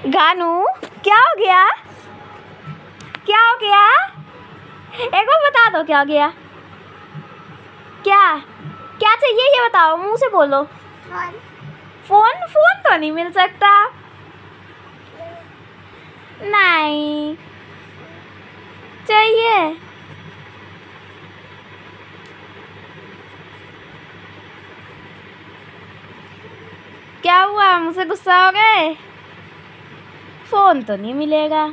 गानू क्या हो गया? क्या हो गया? एक बार बता दो क्या हो गया? क्या क्या चाहिए ये बताओ, मुंह से बोलो। फोन फोन तो नहीं मिल सकता। नहीं चाहिए। क्या हुआ, मुझसे गुस्सा हो गए? फोन तो नहीं मिलेगा।